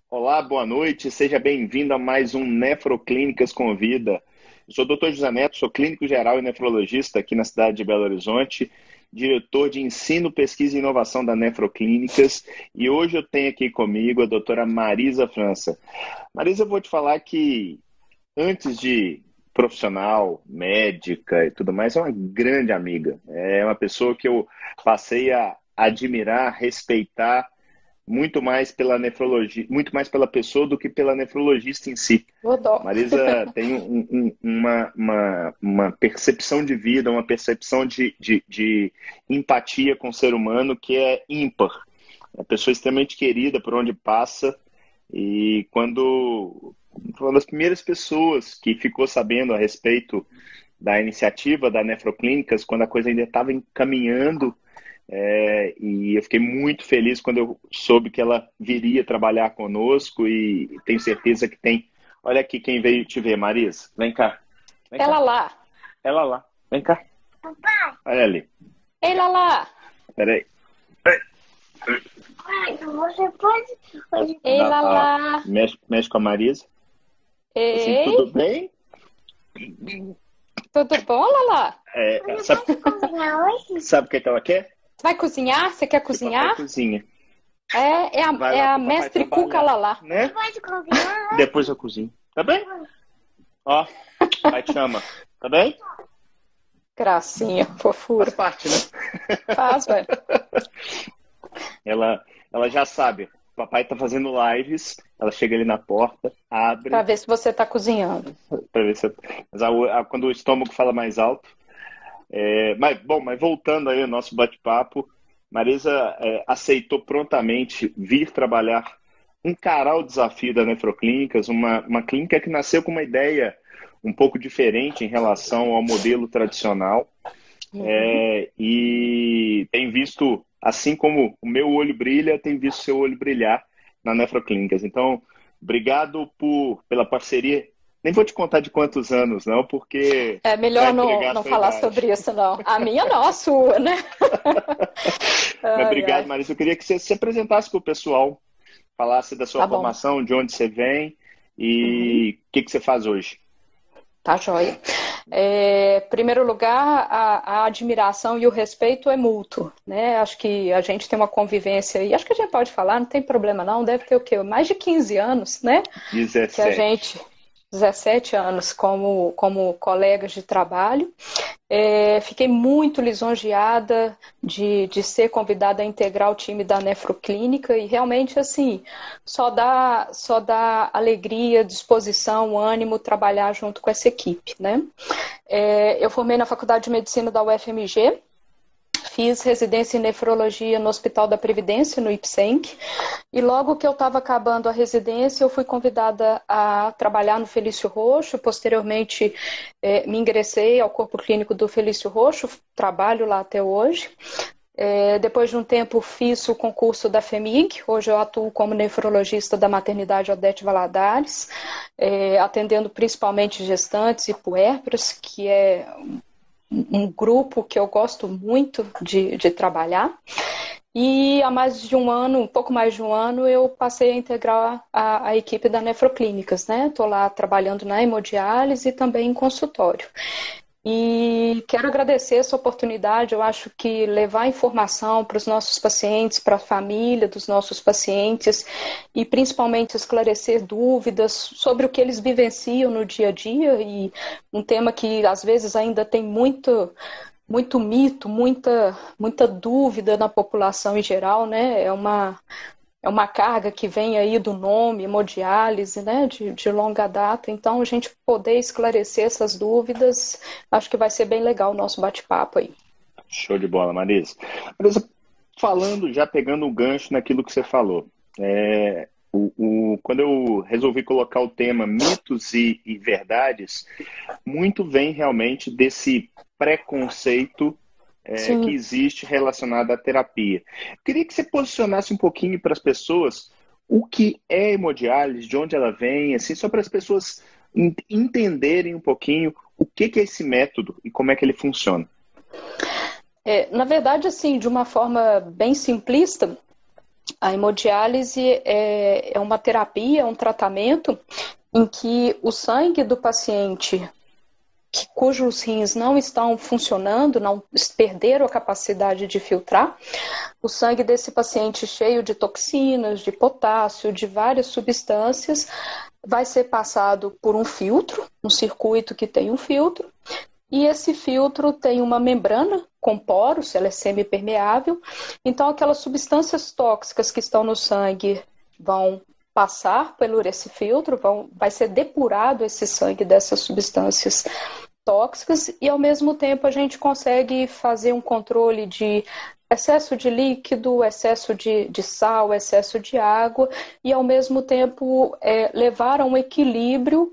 Olá, boa noite, seja bem-vindo a mais um Nefroclínicas Convida. Eu sou o Dr. José Neto, sou clínico geral e nefrologista aqui na cidade de Belo Horizonte, diretor de ensino, pesquisa e inovação da Nefroclínicas, e hoje eu tenho aqui comigo a doutora Marisa França. Marisa, eu vou te falar que antes de profissional, médica e tudo mais, é uma grande amiga. É uma pessoa que eu passei a admirar, respeitar muito mais pela nefrologia, muito mais pela pessoa do que pela nefrologista em si. Vou dó. Marisa tem uma percepção de vida, uma percepção de empatia com o ser humano que é ímpar. É uma pessoa extremamente querida por onde passa e quando foi uma das primeiras pessoas que ficou sabendo a respeito da iniciativa da Nefroclínicas, quando a coisa ainda estava encaminhando, e eu fiquei muito feliz quando eu soube que ela viria trabalhar conosco e tenho certeza que tem. Olha aqui quem veio te ver, Marisa. Vem cá. Vem Ela cá. lá. Ela lá. Vem cá. Papai, Olha ali. Ela lá. Peraí. pai, você pode. Ela lá. Mexe com a Marisa. Assim, Ei, tudo bem? tudo bom, Lala? Você pode cozinhar hoje? Sabe o que ela quer? Você vai cozinhar? Você quer Que papai cozinhar? cozinha. É a, Vai é lá a pro papai mestre trabalhar, Cuca Lala. né? Pode cozinhar? Depois eu cozinho. Tá bem? Ó, pai te chama. Tá bem? Gracinha, Faz fofura. parte, né? Faz, velho. Ela já sabe. O papai tá fazendo lives. Ela chega ali na porta, abre, Pra ver se você tá cozinhando. pra ver se. Mas quando o estômago fala mais alto. Mas voltando aí ao nosso bate-papo, Marisa aceitou prontamente vir trabalhar, encarar o desafio da Nefroclínicas, uma clínica que nasceu com uma ideia um pouco diferente em relação ao modelo tradicional. E tem visto, assim como o meu olho brilha, tem visto seu olho brilhar na Nefroclínicas. Então, obrigado pela parceria. Nem vou te contar de quantos anos, não, porque É vai melhor entregar a não sua falar idade. sobre isso, não. A minha não, a sua, né? Mas Ai, obrigado, ai. Marisa. Eu queria que você se apresentasse para o pessoal, falasse da sua Tá bom. formação, de onde você vem Uhum. e o que você faz hoje. Tá joia. Primeiro lugar, a admiração e o respeito é mútuo, né? Acho que a gente tem uma convivência e acho que a gente pode falar, não tem problema não, deve ter o quê? Mais de 15 anos, né? Que a 17. gente, 17 anos como colegas de trabalho. Fiquei muito lisonjeada de ser convidada a integrar o time da Nefroclínica e realmente, assim, só dá alegria, disposição, ânimo trabalhar junto com essa equipe, né? Eu formei na Faculdade de Medicina da UFMG, fiz residência em nefrologia no Hospital da Previdência, no IPSENC, e logo que eu estava acabando a residência, eu fui convidada a trabalhar no Felício Roxo. Posteriormente, me ingressei ao corpo clínico do Felício Roxo, trabalho lá até hoje. Depois de um tempo, fiz o concurso da FEMIG. Hoje eu atuo como nefrologista da maternidade Odete Valadares, atendendo principalmente gestantes e puérperas, que é um grupo que eu gosto muito de trabalhar. E há mais de um ano, um pouco mais de um ano, eu passei a integrar a equipe da Nefroclínicas, né? Estou lá trabalhando na hemodiálise e também em consultório. E quero agradecer essa oportunidade. Eu acho que levar informação para os nossos pacientes, para a família dos nossos pacientes e principalmente esclarecer dúvidas sobre o que eles vivenciam no dia a dia, e um tema que às vezes ainda tem muito mito, muita dúvida na população em geral, né? É uma carga que vem aí do nome, hemodiálise, né, de longa data. Então, a gente poder esclarecer essas dúvidas, acho que vai ser bem legal o nosso bate-papo aí. Show de bola, Marisa. Marisa, falando, já pegando um gancho naquilo que você falou, quando eu resolvi colocar o tema mitos e verdades, muito vem realmente desse preconceito que Sim. existe relacionado à terapia. Queria que você posicionasse um pouquinho para as pessoas o que é hemodiálise, de onde ela vem, assim, só para as pessoas entenderem um pouquinho o que é esse método e como é que ele funciona. Na verdade, assim, de uma forma bem simplista, A hemodiálise é uma terapia, é um tratamento em que o sangue do paciente cujos rins não estão funcionando, não perderam a capacidade de filtrar, o sangue desse paciente cheio de toxinas, de potássio, de várias substâncias, vai ser passado por um filtro, um circuito que tem um filtro, e esse filtro tem uma membrana com poros, ela é semipermeável, então aquelas substâncias tóxicas que estão no sangue vão passar pelo esse filtro, vai ser depurado esse sangue dessas substâncias tóxicas e, ao mesmo tempo, a gente consegue fazer um controle de excesso de líquido, excesso de sal, excesso de água e, ao mesmo tempo, levar a um equilíbrio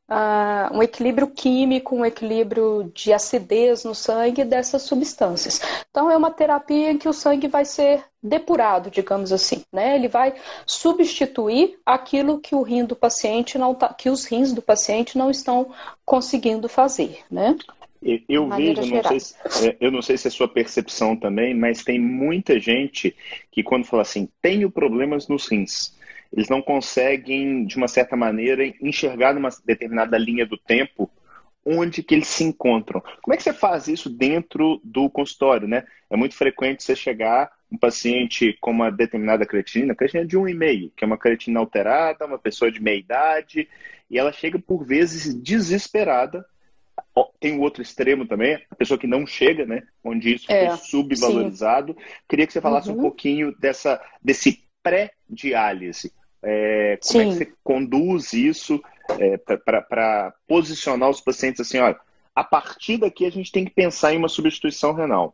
químico, um equilíbrio de acidez no sangue dessas substâncias. Então, é uma terapia em que o sangue vai ser depurado, digamos assim, né? Ele vai substituir aquilo que o rim do paciente que os rins do paciente não estão conseguindo fazer, né? Eu vejo, eu não sei se é sua percepção também, mas tem muita gente que quando fala assim, tenho problemas nos rins, eles não conseguem, de uma certa maneira, enxergar numa determinada linha do tempo onde que eles se encontram. Como é que você faz isso dentro do consultório, né? É muito frequente você chegar um paciente com uma determinada creatinina de 1,5, que é uma creatinina alterada, uma pessoa de meia idade, e ela chega por vezes desesperada. Tem o outro extremo também, a pessoa que não chega, né? Onde isso foi subvalorizado. Sim. Queria que você falasse um pouquinho desse pré-diálise. Como é que você conduz isso para posicionar os pacientes assim, olha, a partir daqui a gente tem que pensar em uma substituição renal.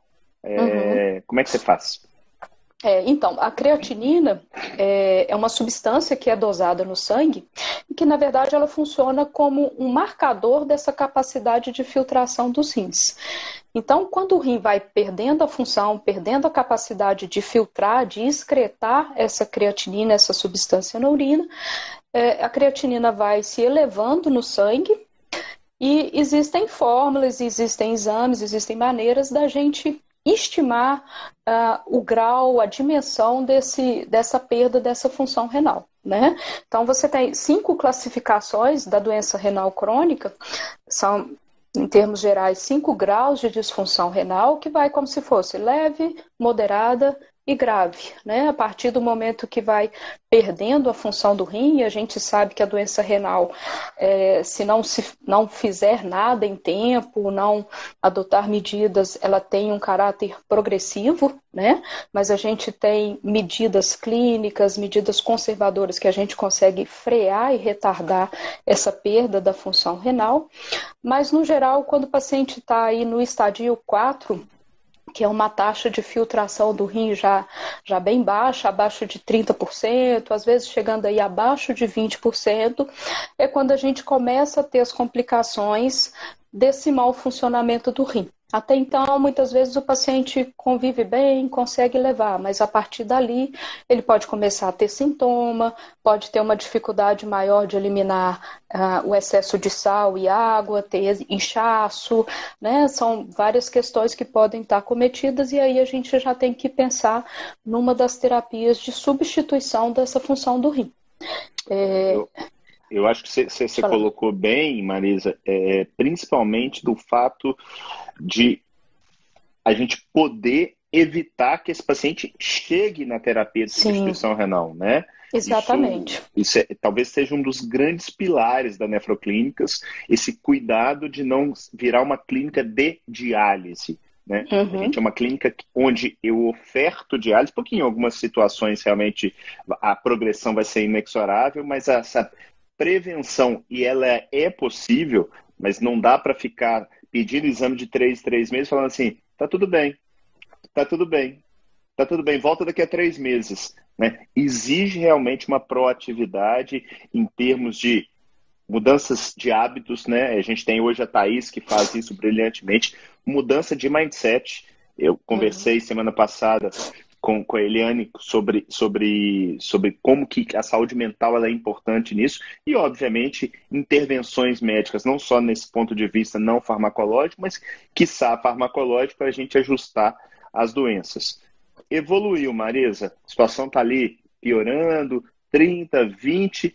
Como é que você faz? Então, a creatinina é uma substância que é dosada no sangue e que, na verdade, ela funciona como um marcador dessa capacidade de filtração dos rins. Então, quando o rim vai perdendo a função, perdendo a capacidade de filtrar, de excretar essa creatinina, essa substância na urina, a creatinina vai se elevando no sangue e existem fórmulas, existem exames, existem maneiras da gente estimar o grau, a dimensão dessa perda dessa função renal, né? Então, você tem 5 classificações da doença renal crônica, são, em termos gerais, 5 graus de disfunção renal, que vai como se fosse leve, moderada e grave, né? A partir do momento que vai perdendo a função do rim, e a gente sabe que a doença renal, se não fizer nada em tempo, não adotar medidas, ela tem um caráter progressivo, né? Mas a gente tem medidas clínicas, medidas conservadoras que a gente consegue frear e retardar essa perda da função renal. Mas, no geral, quando o paciente está aí no estadio 4, que é uma taxa de filtração do rim já bem baixa, abaixo de 30%, às vezes chegando aí abaixo de 20%, é quando a gente começa a ter as complicações desse mau funcionamento do rim. Até então, muitas vezes o paciente convive bem, consegue levar, mas a partir dali ele pode começar a ter sintoma, pode ter uma dificuldade maior de eliminar o excesso de sal e água, ter inchaço, né? São várias questões que podem estar cometidas e aí a gente já tem que pensar numa das terapias de substituição dessa função do rim. Eu acho que você colocou bem, Marisa, principalmente do fato de a gente poder evitar que esse paciente chegue na terapia de substituição renal, né? Exatamente. Isso talvez seja um dos grandes pilares da Nefroclínicas, esse cuidado de não virar uma clínica de diálise. Né? A gente é uma clínica onde eu oferto diálise, porque em algumas situações realmente a progressão vai ser inexorável, mas essa prevenção, e ela é possível, mas não dá para ficar pedindo exame de 3 meses falando assim, tá tudo bem, volta daqui a 3 meses. Né? Exige realmente uma proatividade em termos de mudanças de hábitos, né? A gente tem hoje a Thaís que faz isso brilhantemente, mudança de mindset. Eu conversei semana passada com a Eliane sobre como que a saúde mental ela é importante nisso e, obviamente, intervenções médicas, não só nesse ponto de vista não farmacológico, mas, quiçá, farmacológico para a gente ajustar as doenças. Evoluiu, Marisa, a situação está ali piorando, 30, 20,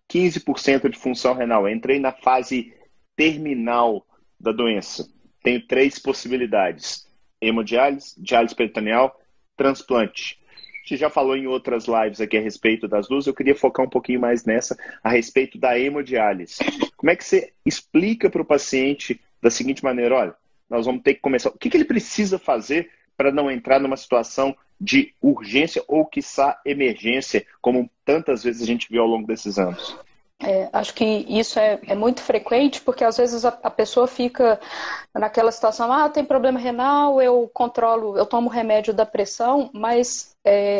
15% de função renal. Entrei na fase terminal da doença. Tenho 3 possibilidades: hemodiálise, diálise peritoneal, transplante. A gente já falou em outras lives aqui a respeito das duas, eu queria focar um pouquinho mais nessa, a respeito da hemodiálise. Como é que você explica para o paciente da seguinte maneira: olha, nós vamos ter que começar, o que ele precisa fazer para não entrar numa situação de urgência ou, quiçá, emergência, como tantas vezes a gente viu ao longo desses anos? Acho que isso é muito frequente, porque às vezes a pessoa fica naquela situação: tem problema renal, eu controlo, eu tomo remédio da pressão, mas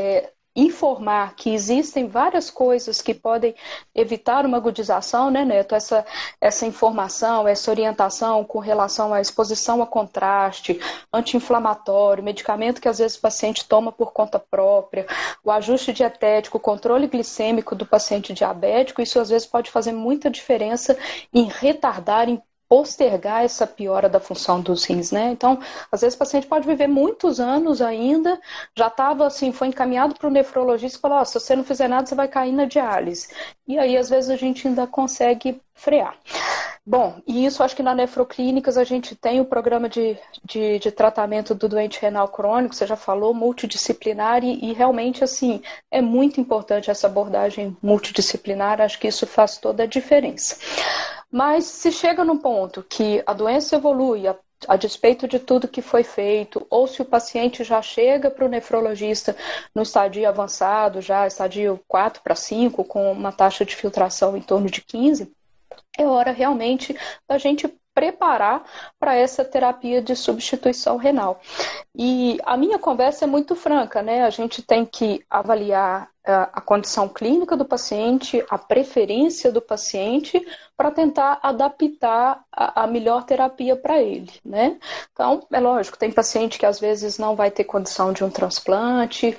informar que existem várias coisas que podem evitar uma agudização, né, Neto? Essa informação, essa orientação com relação à exposição a contraste, anti-inflamatório, medicamento que às vezes o paciente toma por conta própria, o ajuste dietético, o controle glicêmico do paciente diabético, isso às vezes pode fazer muita diferença em retardar, em postergar essa piora da função dos rins, né? Então, às vezes o paciente pode viver muitos anos ainda, já estava assim, foi encaminhado para o nefrologista e falou: se você não fizer nada, você vai cair na diálise. E aí, às vezes, a gente ainda consegue frear. Bom, e isso acho que na Nefroclínicas a gente tem o programa de tratamento do doente renal crônico, você já falou, multidisciplinar, e realmente, assim, é muito importante essa abordagem multidisciplinar, acho que isso faz toda a diferença. Mas se chega num ponto que a doença evolui a despeito de tudo que foi feito, ou se o paciente já chega para o nefrologista no estadio avançado, já estadio 4 para 5, com uma taxa de filtração em torno de 15, é hora realmente da gente preparar para essa terapia de substituição renal. E a minha conversa é muito franca, né? A gente tem que avaliar a condição clínica do paciente, a preferência do paciente, para tentar adaptar a melhor terapia para ele, né? Então, é lógico, tem paciente que às vezes não vai ter condição de um transplante,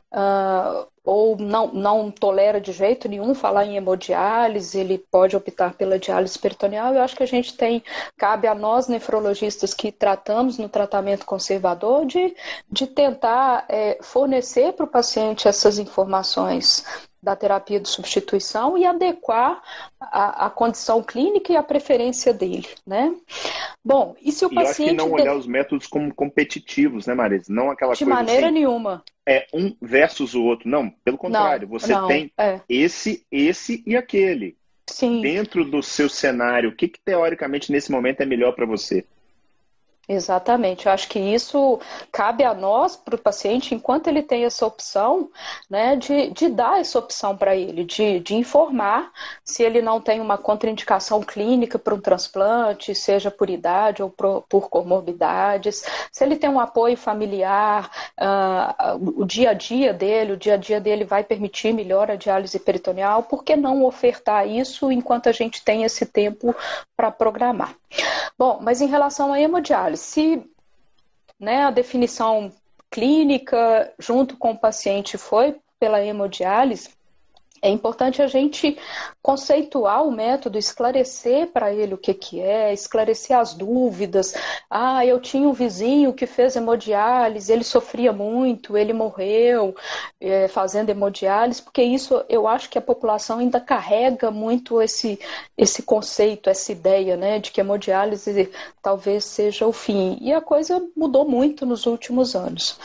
ou não tolera de jeito nenhum falar em hemodiálise, ele pode optar pela diálise peritoneal. Eu acho que cabe a nós nefrologistas que tratamos no tratamento conservador de tentar fornecer para o paciente essas informações da terapia de substituição e adequar a condição clínica e a preferência dele, né? Bom, e se o paciente... Eu acho que não olhar os métodos como competitivos, né, Marisa? Não aquela coisa de maneira assim, nenhuma. Um versus o outro. Não, pelo contrário. Você tem esse e aquele. Sim. Dentro do seu cenário, o que teoricamente nesse momento é melhor para você? Exatamente, eu acho que isso cabe a nós, para o paciente, enquanto ele tem essa opção, né, de dar essa opção para ele, de informar se ele não tem uma contraindicação clínica para um transplante, seja por idade ou por comorbidades, se ele tem um apoio familiar, o dia a dia dele vai permitir melhor a diálise peritoneal, por que não ofertar isso enquanto a gente tem esse tempo para programar? Bom, mas em relação à hemodiálise, se, né, a definição clínica junto com o paciente foi pela hemodiálise, é importante a gente conceituar o método, esclarecer para ele o que é, esclarecer as dúvidas. Eu tinha um vizinho que fez hemodiálise, ele sofria muito, ele morreu fazendo hemodiálise, porque isso eu acho que a população ainda carrega muito esse conceito, essa ideia, né, de que a hemodiálise talvez seja o fim. E a coisa mudou muito nos últimos anos.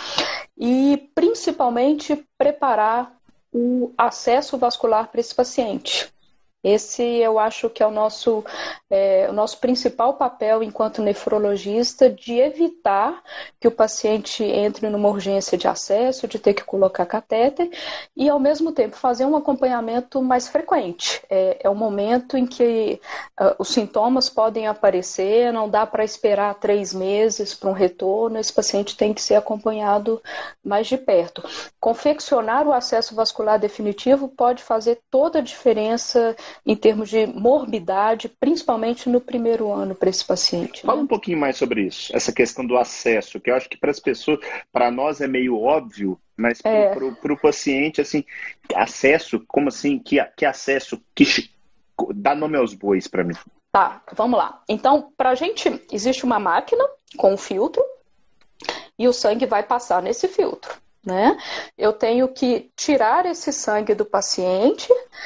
E principalmente preparar o acesso vascular para esse paciente. Esse eu acho que é o nosso principal papel enquanto nefrologista, de evitar que o paciente entre numa urgência de acesso, de ter que colocar catéter, e ao mesmo tempo fazer um acompanhamento mais frequente. É um momento em que os sintomas podem aparecer, não dá para esperar 3 meses para um retorno, esse paciente tem que ser acompanhado mais de perto. Confeccionar o acesso vascular definitivo pode fazer toda a diferença em termos de morbidade, principalmente no primeiro ano para esse paciente. Fala um pouquinho mais sobre isso, essa questão do acesso, que eu acho que para as pessoas, para nós é meio óbvio, mas para o paciente, assim, acesso, como assim, que acesso, dá nome aos bois para mim. Tá, vamos lá. Então, para a gente, existe uma máquina com um filtro e o sangue vai passar nesse filtro. né? Eu tenho que tirar esse sangue do paciente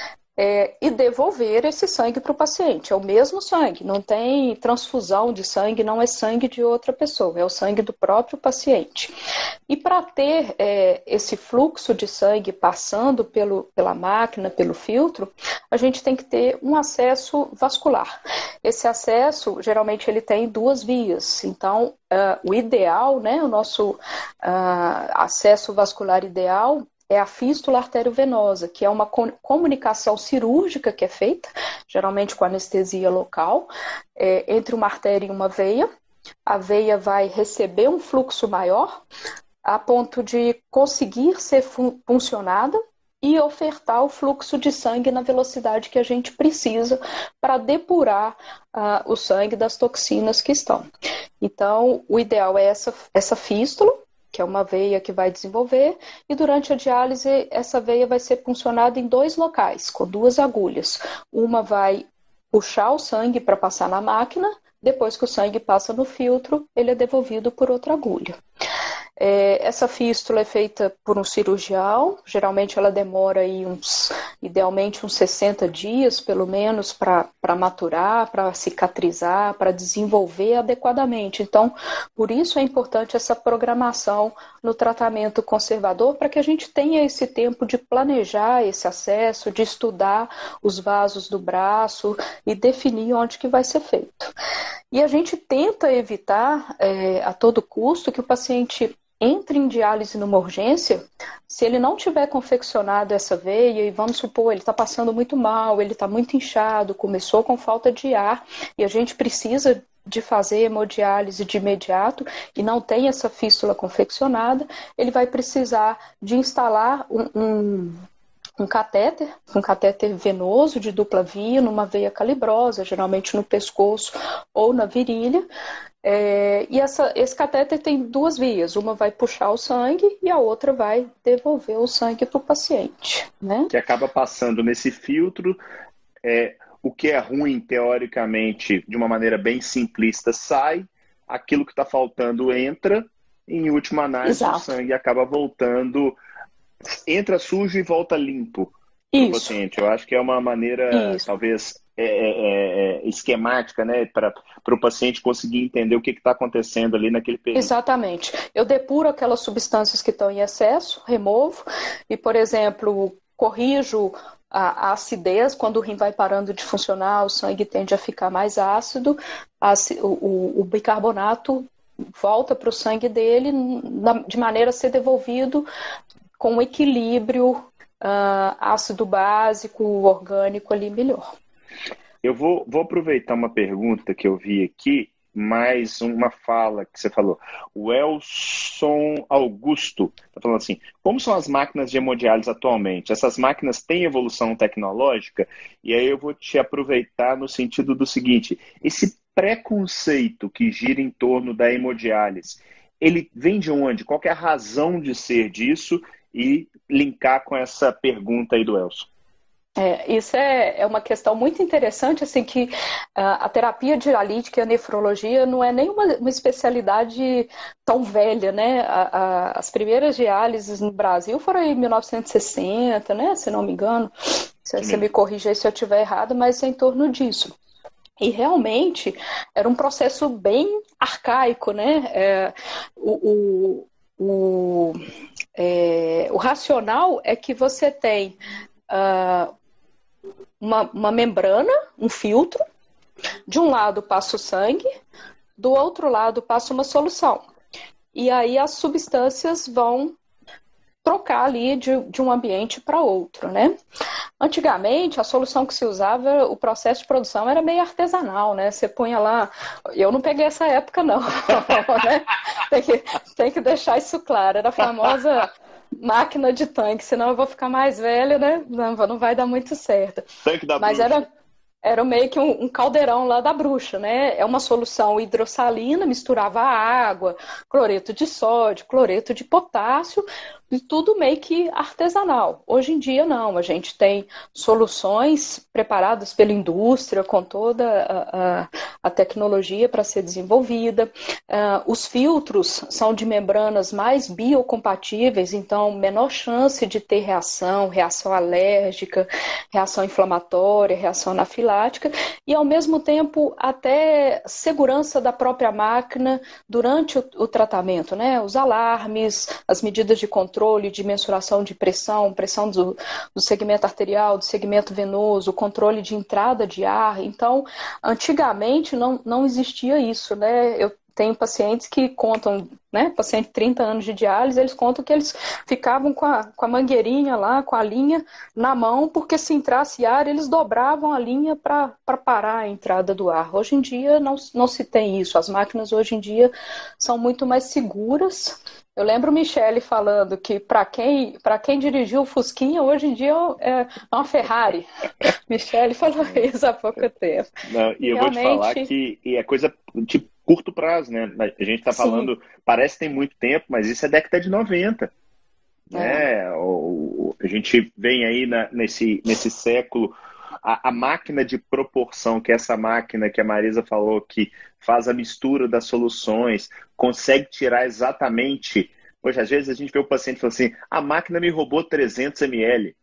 e devolver esse sangue para o paciente. É o mesmo sangue, não tem transfusão de sangue, não é sangue de outra pessoa, é o sangue do próprio paciente. E para ter esse fluxo de sangue passando pela máquina, pelo filtro, a gente tem que ter um acesso vascular. Esse acesso, geralmente, ele tem duas vias. Então, o ideal, né, o nosso acesso vascular ideal é a fístula arteriovenosa, que é uma comunicação cirúrgica que é feita, geralmente com anestesia local, entre uma artéria e uma veia. A veia vai receber um fluxo maior, a ponto de conseguir ser funcionada e ofertar o fluxo de sangue na velocidade que a gente precisa para depurar o sangue das toxinas que estão. Então, o ideal é essa fístula, que é uma veia que vai desenvolver, e durante a diálise essa veia vai ser puncionada em 2 locais, com 2 agulhas. Uma vai puxar o sangue para passar na máquina, depois que o sangue passa no filtro, ele é devolvido por outra agulha. Essa fístula é feita por um cirurgião, geralmente ela demora aí idealmente uns 60 dias, pelo menos, para maturar, para cicatrizar, para desenvolver adequadamente. Então, por isso é importante essa programação no tratamento conservador, para que a gente tenha esse tempo de planejar esse acesso, de estudar os vasos do braço e definir onde que vai ser feito. E a gente tenta evitar a todo custo que o paciente entre em diálise numa urgência, se ele não tiver confeccionado essa veia, e vamos supor, ele está passando muito mal, ele está muito inchado, começou com falta de ar, e a gente precisa de fazer hemodiálise de imediato, e não tem essa fístula confeccionada, ele vai precisar de instalar um catéter venoso de dupla via, numa veia calibrosa, geralmente no pescoço ou na virilha. E esse catéter tem 2 vias, uma vai puxar o sangue e a outra vai devolver o sangue para o paciente, né? Que acaba passando nesse filtro, o que é ruim, teoricamente, de uma maneira bem simplista, sai, aquilo que está faltando entra, e em última análise o sangue acaba voltando, entra sujo e volta limpo para o paciente. Eu acho que é uma maneira, talvez, esquemática, né, para o paciente conseguir entender o que está acontecendo ali naquele período. Exatamente. Eu depuro aquelas substâncias que estão em excesso, removo, e, por exemplo, corrijo a acidez. Quando o rim vai parando de funcionar, o sangue tende a ficar mais ácido, o bicarbonato volta para o sangue dele de maneira a ser devolvido com um equilíbrio ácido básico, orgânico ali melhor. Eu vou aproveitar uma pergunta que eu vi aqui, mais uma fala que você falou. O Elson Augusto está falando assim: como são as máquinas de hemodiálise atualmente? Essas máquinas têm evolução tecnológica? E aí eu vou te aproveitar no sentido do seguinte: esse preconceito que gira em torno da hemodiálise, ele vem de onde? Qual que é a razão de ser disso? E linkar com essa pergunta aí do Elson. Isso é uma questão muito interessante, assim, que a terapia dialítica e a nefrologia não é nem uma especialidade tão velha, né? As primeiras diálises no Brasil foram em 1960, né? Se não me engano. Você me corrija aí se eu estiver errado, mas é em torno disso. E realmente era um processo bem arcaico, né? O racional é que você tem uma membrana, um filtro, de um lado passa o sangue, do outro lado passa uma solução. E aí as substâncias vão trocar ali de um ambiente para outro, né? Antigamente, a solução que se usava, o processo de produção era meio artesanal, né? Você punha lá... Eu não peguei essa época, não. Né? Tem que deixar isso claro. Era a famosa máquina de tanque, senão eu vou ficar mais velha, né? Não vai dar muito certo. Tanque da Mas bruxa. Era meio que um caldeirão lá da bruxa, né? É uma solução hidrossalina, misturava água, cloreto de sódio, cloreto de potássio, e tudo meio que artesanal. Hoje em dia não, a gente tem soluções preparadas pela indústria com toda a tecnologia para ser desenvolvida. Os filtros são de membranas mais biocompatíveis, então menor chance de ter reação alérgica, reação inflamatória, reação anafilática, e ao mesmo tempo até segurança da própria máquina durante o tratamento, né? Os alarmes, as medidas de controle, de mensuração de pressão do segmento arterial, do segmento venoso, controle de entrada de ar. Então, antigamente não existia isso, né? Eu tenho pacientes que contam, né, paciente de 30 anos de diálise, eles contam que eles ficavam com a mangueirinha lá, com a linha na mão, porque se entrasse ar, eles dobravam a linha para parar a entrada do ar. Hoje em dia não se tem isso, as máquinas hoje em dia são muito mais seguras. Eu lembro Michele falando que para quem dirigiu o Fusquinha, hoje em dia é uma Ferrari. Michele falou isso há pouco tempo. Não, e eu vou te falar que é coisa de curto prazo, né? A gente está falando, parece que tem muito tempo, mas isso é década de 90. Né? A gente vem aí nesse século, a máquina de proporção, que é essa máquina que a Marisa falou, que faz a mistura das soluções, consegue tirar exatamente... Hoje, às vezes, a gente vê o paciente e fala assim, a máquina me roubou 300 ml.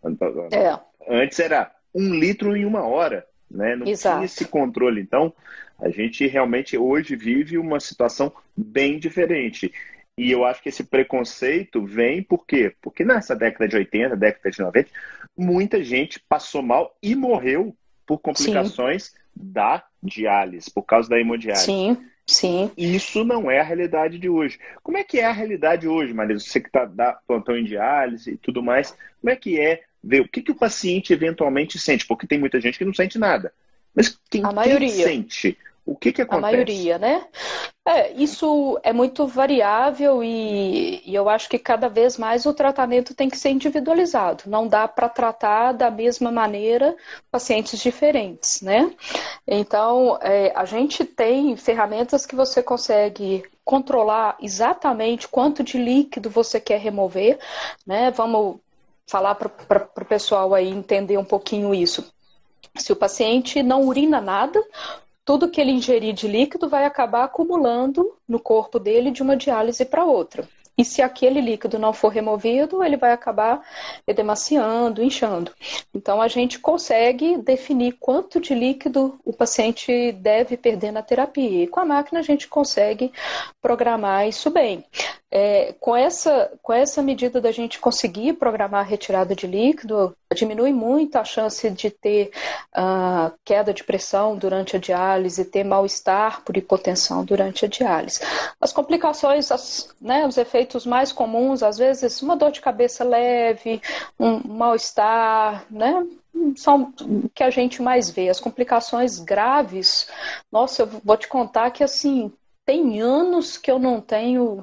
Antes era 1 litro em 1 hora, né? Não tinha esse controle. Então, a gente realmente hoje vive uma situação bem diferente. E eu acho que esse preconceito vem por quê? Porque nessa década de 80, década de 90, muita gente passou mal e morreu por complicações da diálise, por causa da hemodiálise. Sim. Isso não é a realidade de hoje. Como é que é a realidade hoje, Marisa? Você que dá plantão em diálise e tudo mais, como é que é ver o que o paciente eventualmente sente? Porque tem muita gente que não sente nada. Mas quem sente? O que acontece? A maioria, né? Isso é muito variável e eu acho que cada vez mais o tratamento tem que ser individualizado. Não dá para tratar da mesma maneira pacientes diferentes, né? Então, a gente tem ferramentas que você consegue controlar exatamente quanto de líquido você quer remover, né? Vamos falar para o pessoal aí entender um pouquinho isso. Se o paciente não urina nada, tudo que ele ingerir de líquido vai acabar acumulando no corpo dele de uma diálise para outra. E se aquele líquido não for removido, ele vai acabar edemaciando, inchando. Então, a gente consegue definir quanto de líquido o paciente deve perder na terapia. E com a máquina, a gente consegue programar isso bem. Com essa medida da gente conseguir programar a retirada de líquido, diminui muito a chance de ter queda de pressão durante a diálise, ter mal-estar por hipotensão durante a diálise. As complicações, os efeitos mais comuns, às vezes uma dor de cabeça leve, um mal-estar, né? São o que a gente mais vê. As complicações graves, nossa, eu vou te contar que assim, tem anos que eu não tenho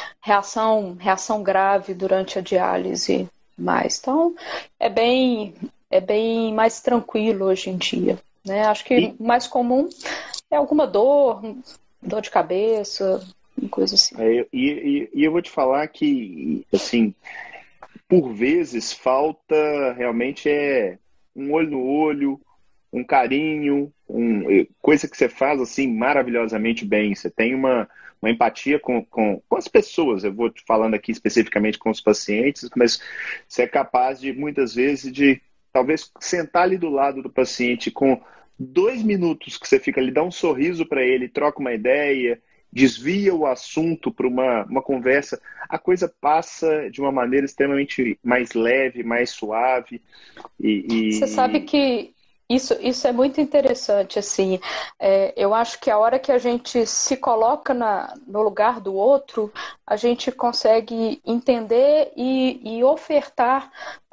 reação grave durante a diálise mais. Então, é bem mais tranquilo hoje em dia, né? Acho que o mais comum é alguma dor de cabeça, coisa assim. E eu vou te falar que, assim, por vezes falta realmente um olho no olho, um carinho, coisa que você faz assim maravilhosamente bem. Você tem uma empatia com as pessoas. Eu vou te falando aqui especificamente com os pacientes, mas você é capaz de, muitas vezes, de talvez sentar ali do lado do paciente com 2 minutos que você fica ali, dá um sorriso para ele, troca uma ideia, desvia o assunto para uma conversa, a coisa passa de uma maneira extremamente mais leve, mais suave. Você sabe que isso é muito interessante, assim. Eu acho que a hora que a gente se coloca no lugar do outro, a gente consegue entender e ofertar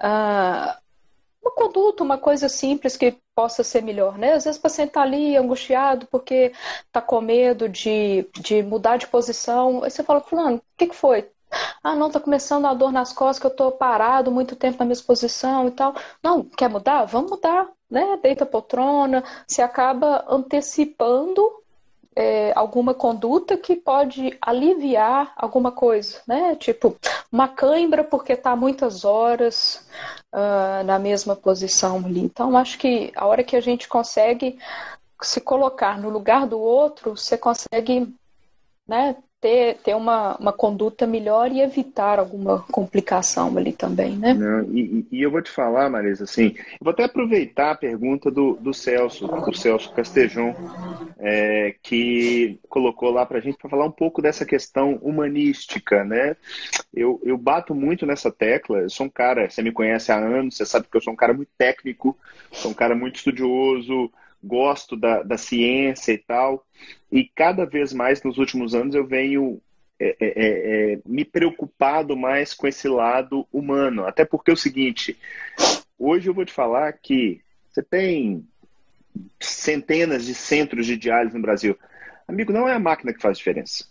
uma conduta, uma coisa simples que possa ser melhor, né? Às vezes o paciente está ali angustiado porque está com medo de mudar de posição. Aí você fala, fulano, o que foi? Não, tá começando a dor nas costas, que eu tô parado muito tempo na mesma posição e tal. Não, quer mudar? Vamos mudar, né? Deita a poltrona, você acaba antecipando alguma conduta que pode aliviar alguma coisa, né? Tipo, uma cãibra porque está muitas horas na mesma posição ali. Então, acho que a hora que a gente consegue se colocar no lugar do outro, você consegue, né, ter uma conduta melhor e evitar alguma complicação ali também, né? Não, e eu vou te falar, Marisa, assim, eu vou até aproveitar a pergunta do Celso Castejon, que colocou lá para a gente para falar um pouco dessa questão humanística, né? Eu bato muito nessa tecla, eu sou um cara, você me conhece há anos, você sabe que eu sou um cara muito técnico, sou um cara muito estudioso, gosto da ciência e tal, e cada vez mais nos últimos anos eu venho me preocupado mais com esse lado humano. Até porque é o seguinte, hoje eu vou te falar que você tem centenas de centros de diálise no Brasil. Amigo, não é a máquina que faz diferença.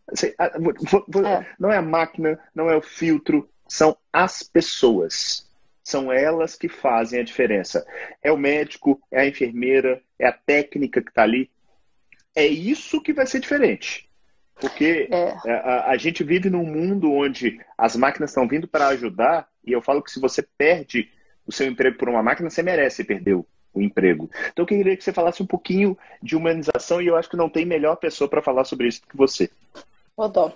Não é a máquina, não é o filtro, são as pessoas. São elas que fazem a diferença. É o médico, é a enfermeira, é a técnica que está ali. É isso que vai ser diferente. Porque a gente vive num mundo onde as máquinas estão vindo para ajudar, e eu falo que se você perde o seu emprego por uma máquina, você merece perder o emprego. Então eu queria que você falasse um pouquinho de humanização, e eu acho que não tem melhor pessoa para falar sobre isso do que você. Dó.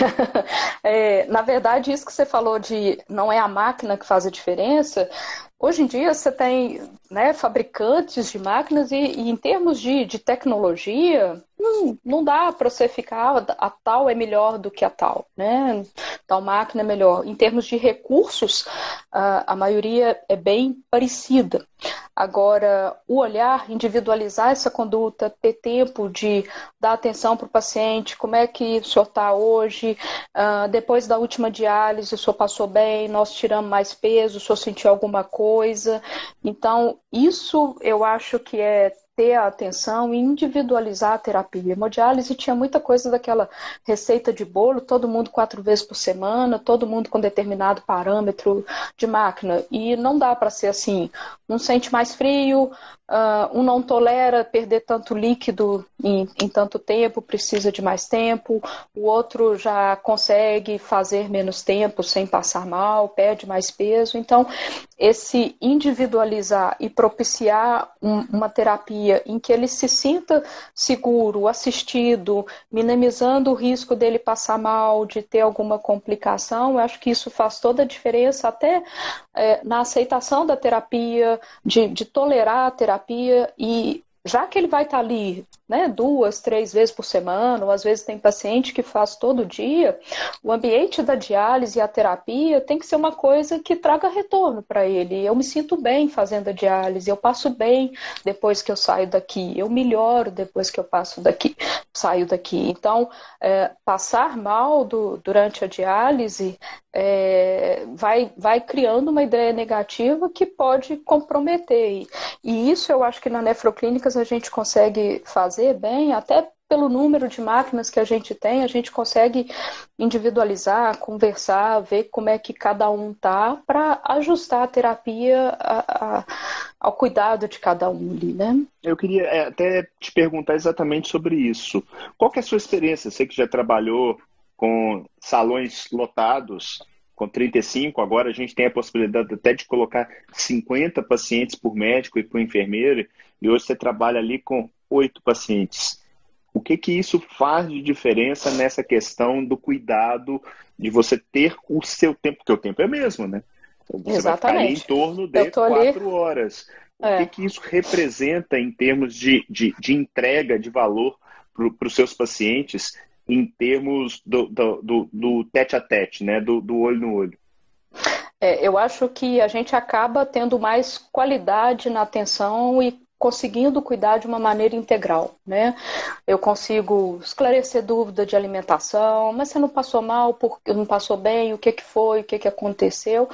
Na verdade, isso que você falou de não é a máquina que faz a diferença, hoje em dia você tem, né, fabricantes de máquinas e em termos de tecnologia, não dá para você ficar, a tal é melhor do que a tal, né? Tal máquina é melhor. Em termos de recursos, a maioria é bem parecida. Agora, o olhar, individualizar essa conduta, ter tempo de dar atenção para o paciente, como é que o senhor está hoje, depois da última diálise, o senhor passou bem, nós tiramos mais peso, o senhor sentiu alguma coisa. Então, isso eu acho que é ter a atenção e individualizar a terapia. Hemodiálise tinha muita coisa daquela receita de bolo, todo mundo 4 vezes por semana, todo mundo com determinado parâmetro de máquina. E não dá para ser assim. Um sente mais frio, um não tolera perder tanto líquido em tanto tempo, precisa de mais tempo, o outro já consegue fazer menos tempo sem passar mal, perde mais peso. Então, esse individualizar e propiciar uma terapia em que ele se sinta seguro, assistido, minimizando o risco dele passar mal, de ter alguma complicação, eu acho que isso faz toda a diferença até na aceitação da terapia, de tolerar a terapia. E já que ele vai estar ali, né, 2, 3 vezes por semana, ou às vezes tem paciente que faz todo dia, o ambiente da diálise e a terapia tem que ser uma coisa que traga retorno para ele. Eu me sinto bem fazendo a diálise, eu passo bem depois que eu saio daqui, eu melhoro depois que eu saio daqui. Então, passar mal durante a diálise vai criando uma ideia negativa que pode comprometer. E isso eu acho que na nefroclínicas a gente consegue fazer bem, até pelo número de máquinas que a gente tem, a gente consegue individualizar, conversar, ver como é que cada um tá, para ajustar a terapia ao cuidado de cada um ali, né? Eu queria até te perguntar exatamente sobre isso. Qual que é a sua experiência? Você que já trabalhou com salões lotados, com 35, agora a gente tem a possibilidade até de colocar 50 pacientes por médico e por enfermeiro, e hoje você trabalha ali com 8 pacientes. O que isso faz de diferença nessa questão do cuidado, de você ter o seu tempo, porque o tempo é mesmo, né? Você Exatamente. vai ficar ali em torno de 4 horas. O que isso representa em termos de entrega de valor para os seus pacientes, em termos do tete-a-tete, né? Do olho no olho? Eu acho que a gente acaba tendo mais qualidade na atenção e conseguindo cuidar de uma maneira integral, né? Eu consigo esclarecer dúvida de alimentação, mas você não passou mal, porque não passou bem, o que foi, o que aconteceu.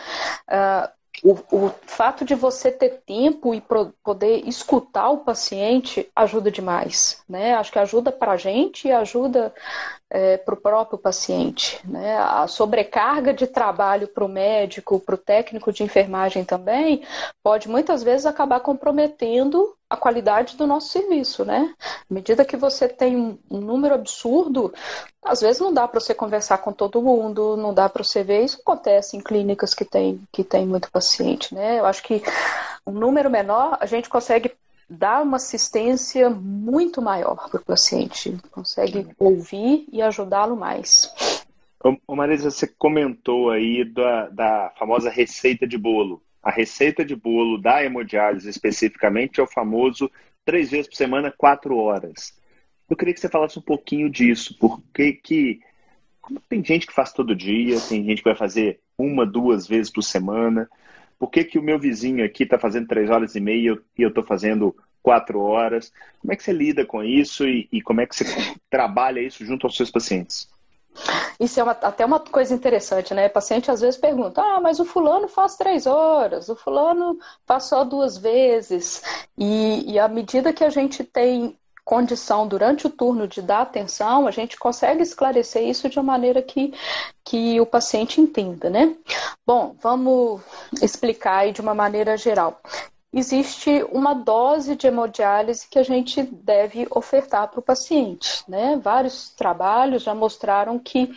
O fato de você ter tempo e poder escutar o paciente ajuda demais, né? Acho que ajuda para a gente e ajuda para o próprio paciente, né? A sobrecarga de trabalho para o médico, para o técnico de enfermagem também, pode muitas vezes acabar comprometendo a qualidade do nosso serviço, né? À medida que você tem um número absurdo, às vezes não dá para você conversar com todo mundo, não dá para você ver. Isso acontece em clínicas que tem muito paciente, né? Eu acho que um número menor, a gente consegue dar uma assistência muito maior para o paciente, consegue ouvir e ajudá-lo mais. Ô Marisa, você comentou aí da famosa receita de bolo. A receita de bolo da hemodiálise especificamente é o famoso 3 vezes por semana, 4 horas. Eu queria que você falasse um pouquinho disso, porque tem gente que faz todo dia, tem gente que vai fazer 1, 2 vezes por semana. Por que o meu vizinho aqui está fazendo 3 horas e meia e eu estou fazendo 4 horas? Como é que você lida com isso e como é que você trabalha isso junto aos seus pacientes? Isso é até uma coisa interessante, né? O paciente às vezes pergunta, mas o fulano faz 3 horas, o fulano faz só 2 vezes. E à medida que a gente tem condição durante o turno de dar atenção, a gente consegue esclarecer isso de uma maneira que o paciente entenda, né? Bom, vamos explicar aí de uma maneira geral. Existe uma dose de hemodiálise que a gente deve ofertar para o paciente, né? Vários trabalhos já mostraram que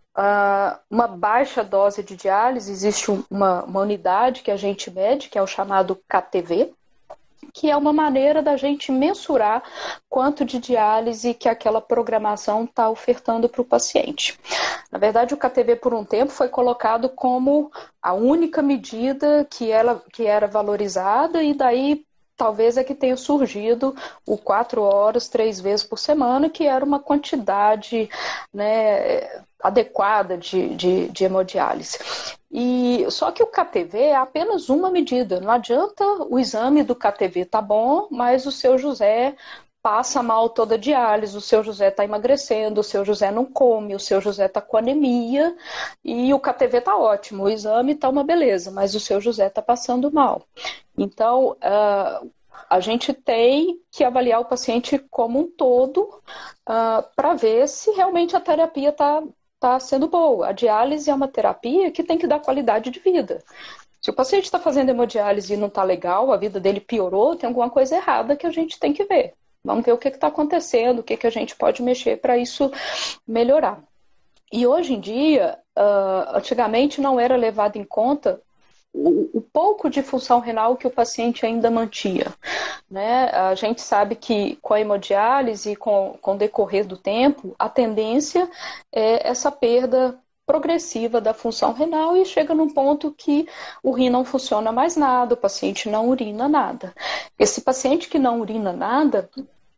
uma baixa dose de diálise, existe uma unidade que a gente mede, que é o chamado KTV, que é uma maneira da gente mensurar quanto de diálise que aquela programação está ofertando para o paciente. Na verdade, o KTV, por um tempo, foi colocado como a única medida que era valorizada, e daí talvez é que tenha surgido o 4 horas, 3 vezes por semana, que era uma quantidade, né, adequada de hemodiálise. Só que o KTV é apenas uma medida. Não adianta o exame do KTV tá bom, mas o seu José passa mal toda a diálise, o seu José está emagrecendo, o seu José não come, o seu José está com anemia e o KTV está ótimo, o exame está uma beleza, mas o seu José está passando mal. Então, a gente tem que avaliar o paciente como um todo para ver se realmente a terapia está sendo boa. A diálise é uma terapia que tem que dar qualidade de vida. Se o paciente está fazendo hemodiálise e não está legal, a vida dele piorou, tem alguma coisa errada que a gente tem que ver. Vamos ver o que está acontecendo, o que a gente pode mexer para isso melhorar. E hoje em dia, antigamente não era levado em conta o pouco de função renal que o paciente ainda mantinha, né? A gente sabe que com a hemodiálise, com o decorrer do tempo, a tendência é essa perda progressiva da função renal e chega num ponto que o rim não funciona mais nada, o paciente não urina nada. Esse paciente que não urina nada,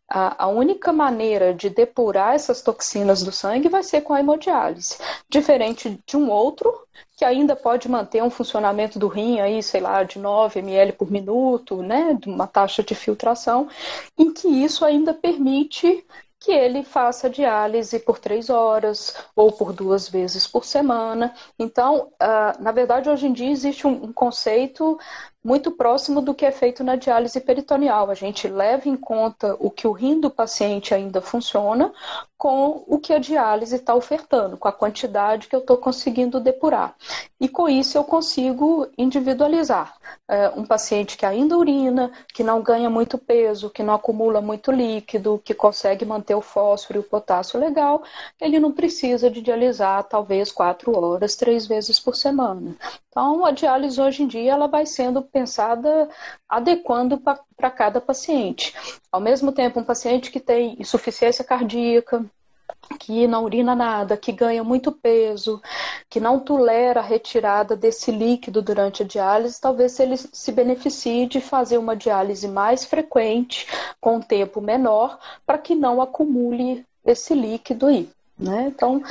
a única maneira de depurar essas toxinas do sangue vai ser com a hemodiálise. Diferente de um outro, que ainda pode manter um funcionamento do rim aí, sei lá, de 9 ml por minuto, né, de uma taxa de filtração, em que isso ainda permite que ele faça diálise por 3 horas ou por 2 vezes por semana. Então, na verdade, hoje em dia existe um conceito muito próximo do que é feito na diálise peritoneal. A gente leva em conta o que o rim do paciente ainda funciona com o que a diálise está ofertando, com a quantidade que eu estou conseguindo depurar. E com isso eu consigo individualizar. Um paciente que ainda urina, que não ganha muito peso, que não acumula muito líquido, que consegue manter o fósforo e o potássio legal, ele não precisa de dialisar talvez 4 horas, 3 vezes por semana. Então, a diálise hoje em dia ela vai sendo pensada adequando para cada paciente. Ao mesmo tempo, um paciente que tem insuficiência cardíaca, que não urina nada, que ganha muito peso, que não tolera a retirada desse líquido durante a diálise, talvez ele se beneficie de fazer uma diálise mais frequente, com um tempo menor, para que não acumule esse líquido aí, né? Então...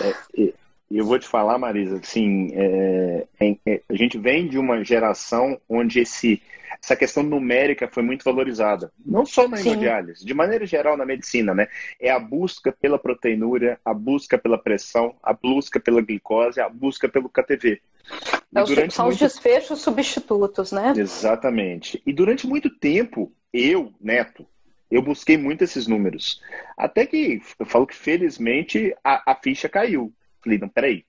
Eu vou te falar, Marisa, assim, a gente vem de uma geração onde essa questão numérica foi muito valorizada. Não só na hemodiálise, de maneira geral na medicina, né? É a busca pela proteinúria, a busca pela pressão, a busca pela glicose, a busca pelo KTV. São os desfechos substitutos, né? Exatamente. E durante muito tempo, Neto, eu busquei muito esses números. Até que, eu falo que felizmente a ficha caiu. Falei, não, peraí,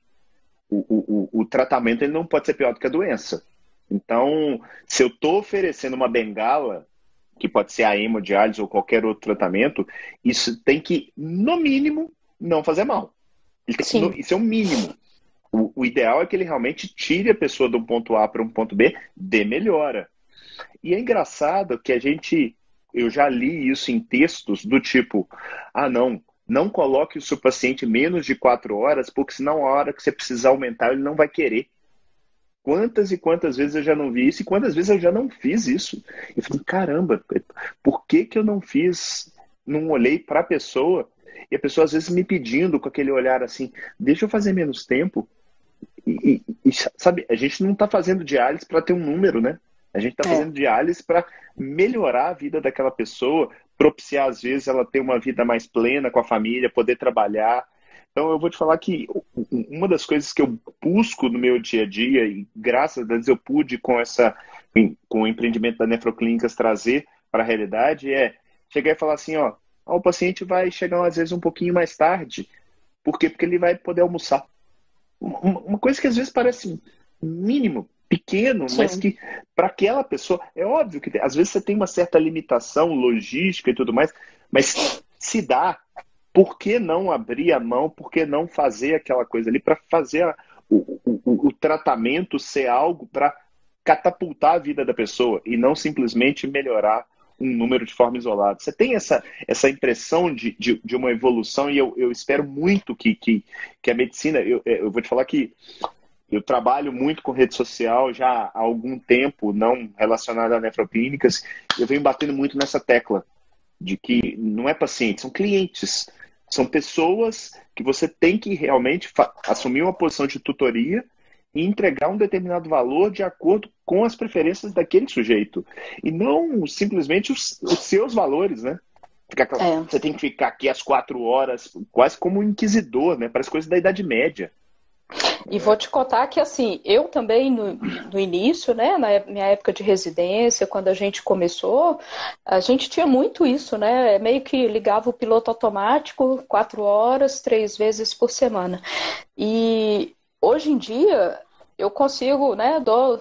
o tratamento ele não pode ser pior do que a doença. Então, se eu estou oferecendo uma bengala, que pode ser a hemodiálise ou qualquer outro tratamento, isso tem que, no mínimo, não fazer mal. Sim. Isso é o mínimo. O ideal é que ele realmente tire a pessoa de um ponto A para um ponto B, dê melhora. E é engraçado que eu já li isso em textos do tipo, não coloque o seu paciente menos de 4 horas, porque senão a hora que você precisar aumentar, ele não vai querer. Quantas e quantas vezes eu já não vi isso e quantas vezes eu já não fiz isso. Eu falei, caramba, por que eu não fiz, não olhei para a pessoa, e a pessoa às vezes me pedindo com aquele olhar assim, deixa eu fazer menos tempo. Sabe, a gente não está fazendo diálise para ter um número, né? A gente está fazendo diálise para melhorar a vida daquela pessoa, propiciar, às vezes, ela ter uma vida mais plena com a família, poder trabalhar. Então, eu vou te falar que uma das coisas que eu busco no meu dia a dia, e graças a Deus eu pude, com o empreendimento da Nefroclínicas, trazer para a realidade, é chegar e falar assim, o paciente vai chegar, às vezes, um pouquinho mais tarde. Por quê? Porque ele vai poder almoçar. Uma coisa que, às vezes, parece mínimo, pequeno, Sim. mas que para aquela pessoa, é óbvio que às vezes você tem uma certa limitação logística e tudo mais, mas se dá, por que não abrir a mão, por que não fazer aquela coisa ali para fazer o tratamento ser algo para catapultar a vida da pessoa e não simplesmente melhorar um número de forma isolada. Você tem essa impressão de uma evolução, e eu espero muito que a medicina, eu vou te falar que eu trabalho muito com rede social já há algum tempo, não relacionado a nefroclínicas. Eu venho batendo muito nessa tecla de que não é paciente, são clientes. São pessoas que você tem que realmente assumir uma posição de tutoria e entregar um determinado valor de acordo com as preferências daquele sujeito. E não simplesmente os seus valores, né? Você tem que ficar aqui às 4 horas, quase como um inquisidor, né? Parece coisa da Idade Média. E vou te contar que, assim, eu também, no início, né, na minha época de residência, quando a gente começou, a gente tinha muito isso, né, meio que ligava o piloto automático 4 horas, 3 vezes por semana. E hoje em dia, eu consigo, né,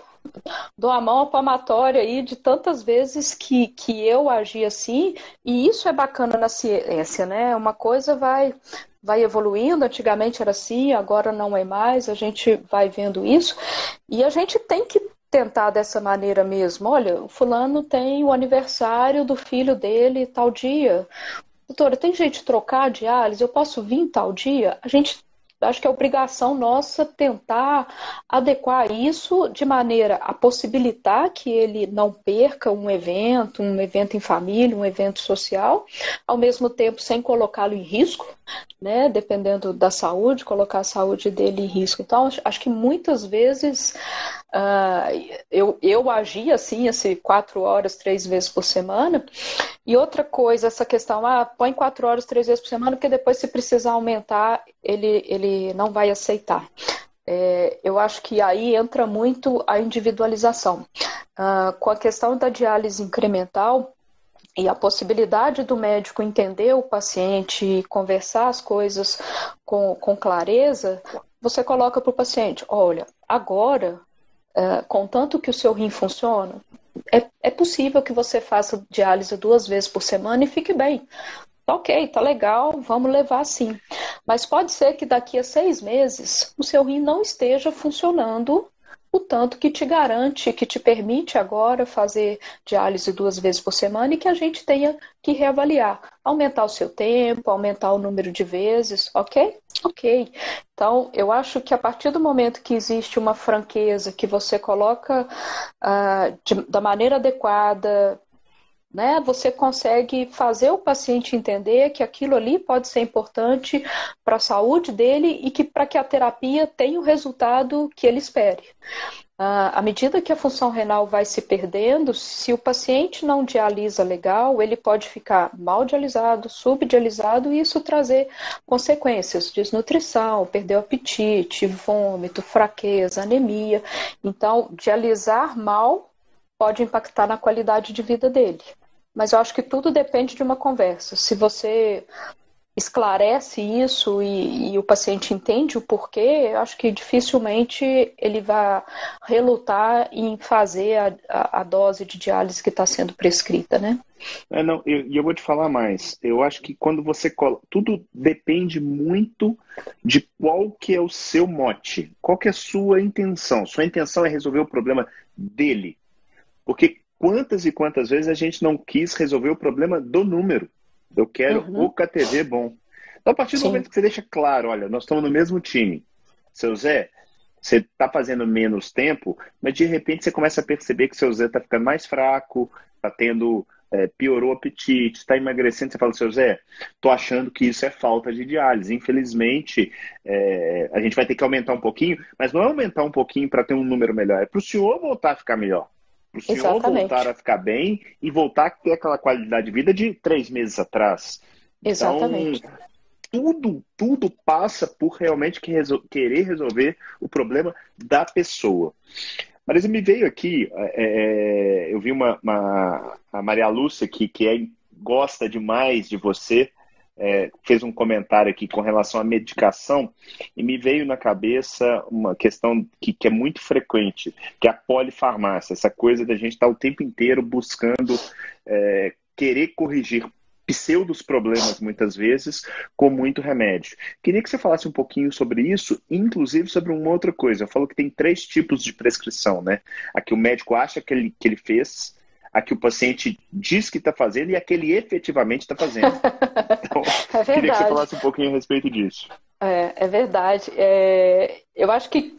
dou a mão à palmatória aí de tantas vezes que eu agi assim, e isso é bacana na ciência, né, uma coisa vai evoluindo, antigamente era assim, agora não é mais, a gente vai vendo isso, e a gente tem que tentar dessa maneira mesmo. Olha, o fulano tem o aniversário do filho dele tal dia. Doutora, tem jeito de trocar a diálise? Eu posso vir tal dia? Acho que é obrigação nossa tentar adequar isso de maneira a possibilitar que ele não perca um evento em família, um evento social, ao mesmo tempo sem colocá-lo em risco, né? Dependendo da saúde, colocar a saúde dele em risco. Então, acho que muitas vezes eu agi assim, 4 horas, 3 vezes por semana. E outra coisa, essa questão, põe 4 horas, 3 vezes por semana, porque depois, se precisar aumentar, ele não vai aceitar. Eu acho que aí entra muito a individualização. Com a questão da diálise incremental e a possibilidade do médico entender o paciente, conversar as coisas com clareza, você coloca para o paciente, olha, agora, contanto que o seu rim funciona, é possível que você faça diálise 2 vezes por semana e fique bem. Ok, tá legal, vamos levar assim. Mas pode ser que daqui a 6 meses o seu rim não esteja funcionando o tanto que te garante, que te permite agora fazer diálise 2 vezes por semana e que a gente tenha que reavaliar. Aumentar o seu tempo, aumentar o número de vezes, ok? Ok. Então, eu acho que a partir do momento que existe uma franqueza, que você coloca da maneira adequada, né, você consegue fazer o paciente entender que aquilo ali pode ser importante para a saúde dele e que para que a terapia tenha o resultado que ele espere. À medida que a função renal vai se perdendo, se o paciente não dialisa legal, ele pode ficar mal dialisado, subdialisado, e isso trazer consequências, desnutrição, perder o apetite, vômito, fraqueza, anemia. Então, dialisar mal pode impactar na qualidade de vida dele. Mas eu acho que tudo depende de uma conversa. Se você esclarece isso e o paciente entende o porquê, eu acho que dificilmente ele vai relutar em fazer a dose de diálise que está sendo prescrita, né? Não, eu vou te falar mais. Eu acho que quando você tudo depende muito de qual que é o seu mote, qual que é a sua intenção. Sua intenção é resolver o problema dele. Porque quantas e quantas vezes a gente não quis resolver o problema do número. Eu quero o KTV bom. Então, a partir do momento que você deixa claro, olha, nós estamos no mesmo time. Seu Zé, você está fazendo menos tempo, mas de repente você começa a perceber que seu Zé está ficando mais fraco, está tendo, piorou o apetite, está emagrecendo. Você fala, seu Zé, estou achando que isso é falta de diálise. Infelizmente, a gente vai ter que aumentar um pouquinho, mas não é aumentar um pouquinho para ter um número melhor, é para o senhor voltar a ficar melhor. Para o senhor voltar a ficar bem e voltar a ter aquela qualidade de vida de 3 meses atrás. Exatamente. Então, tudo passa por realmente querer resolver o problema da pessoa. Marisa, me veio aqui, eu vi a Maria Lúcia, que gosta demais de você, fez um comentário aqui com relação à medicação e me veio na cabeça uma questão que é muito frequente, que é a polifarmácia, essa coisa da gente estar o tempo inteiro buscando querer corrigir pseudos problemas, muitas vezes, com muito remédio. Queria que você falasse um pouquinho sobre isso, inclusive sobre uma outra coisa. Eu falo que tem 3 tipos de prescrição, né? A que o médico acha que ele fez, a que o paciente diz que está fazendo e a que ele efetivamente está fazendo. Então, queria que você falasse um pouquinho a respeito disso. É verdade. Eu acho que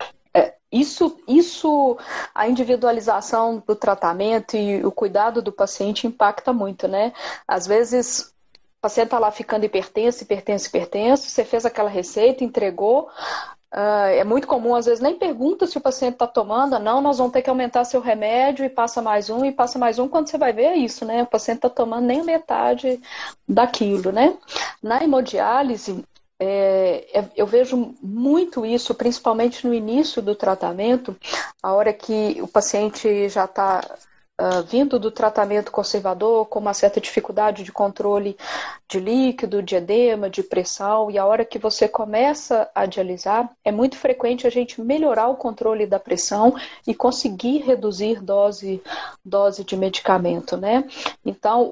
a individualização do tratamento e o cuidado do paciente impacta muito, né? Às vezes, o paciente está lá ficando hipertenso, você fez aquela receita, entregou. É muito comum, às vezes, nem pergunta se o paciente está tomando, não, nós vamos ter que aumentar seu remédio e passa mais um, quando você vai ver é isso, né? O paciente está tomando nem a metade daquilo, né? Na hemodiálise, eu vejo muito isso, principalmente no início do tratamento, a hora que o paciente já está vindo do tratamento conservador, com uma certa dificuldade de controle de líquido, de edema, de pressão, e a hora que você começa a dialisar, é muito frequente a gente melhorar o controle da pressão e conseguir reduzir dose de medicamento, né? Então,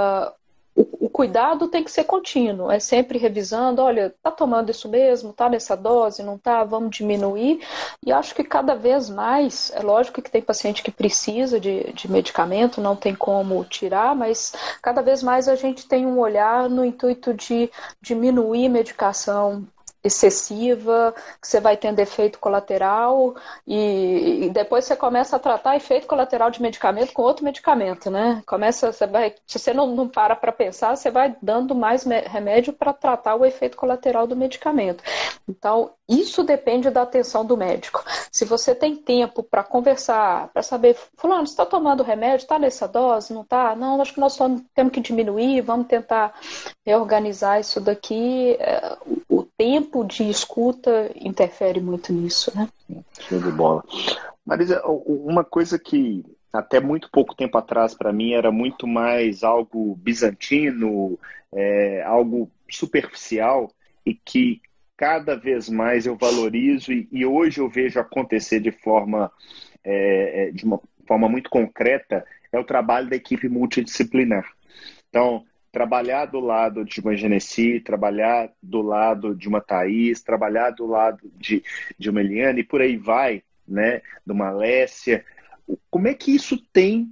o cuidado tem que ser contínuo, é sempre revisando, olha, tá tomando isso mesmo, tá nessa dose, não tá, vamos diminuir. E acho que cada vez mais, é lógico que tem paciente que precisa de medicamento, não tem como tirar, mas cada vez mais a gente tem um olhar no intuito de diminuir medicação excessiva, que você vai tendo efeito colateral e depois você começa a tratar efeito colateral de medicamento com outro medicamento, né? Se você não para pensar, você vai dando mais remédio para tratar o efeito colateral do medicamento. Então, isso depende da atenção do médico. Se você tem tempo para conversar, para saber, fulano, você está tomando remédio, está nessa dose, não está? Não, acho que nós só temos que diminuir, vamos tentar reorganizar isso daqui. O tempo de escuta interfere muito nisso, né? Show de bola. Marisa, uma coisa que até muito pouco tempo atrás para mim era muito mais algo bizantino, algo superficial e que cada vez mais eu valorizo e hoje eu vejo acontecer de uma forma muito concreta, é o trabalho da equipe multidisciplinar. Então, trabalhar do lado de uma Genesi, trabalhar do lado de uma Thaís, trabalhar do lado de uma Eliane e por aí vai, né, de uma Alessia. Como é que isso tem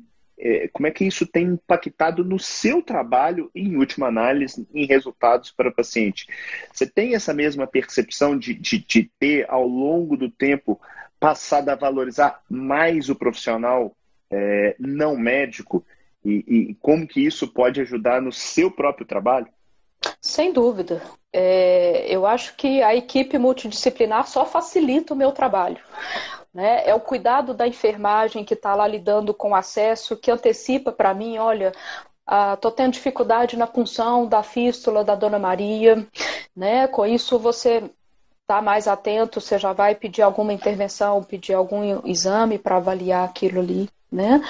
impactado no seu trabalho, em última análise, em resultados para o paciente? Você tem essa mesma percepção de ter, ao longo do tempo, passado a valorizar mais o profissional não médico? E como que isso pode ajudar no seu próprio trabalho? Sem dúvida. Eu acho que a equipe multidisciplinar só facilita o meu trabalho. Né? É o cuidado da enfermagem que está lá lidando com acesso, que antecipa para mim, olha, estou tendo dificuldade na punção da fístula da Dona Maria, né? Com isso você está mais atento, você já vai pedir alguma intervenção, pedir algum exame para avaliar aquilo ali. né?